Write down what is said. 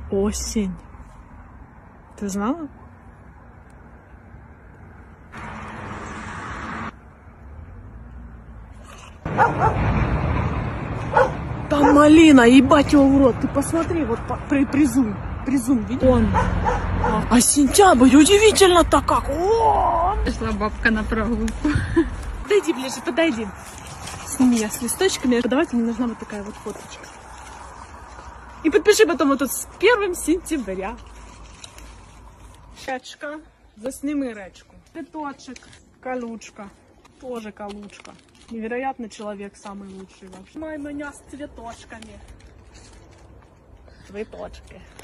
Осень. Ты знала? Там малина, ебать его в рот. Ты посмотри, вот призум, видишь? Он. А сентябрь, удивительно-то как. Пришла бабка на прогулку. Подойди ближе, подойди. Сними я с листочками. Давайте, мне нужна вот такая вот фоточка. И подпиши потом вот тут с 1 сентября. Речка. Засними речку. Цветочек. Колючка. Тоже колючка. Невероятно, человек самый лучший вообще. Мой меня с цветочками. Цветочки.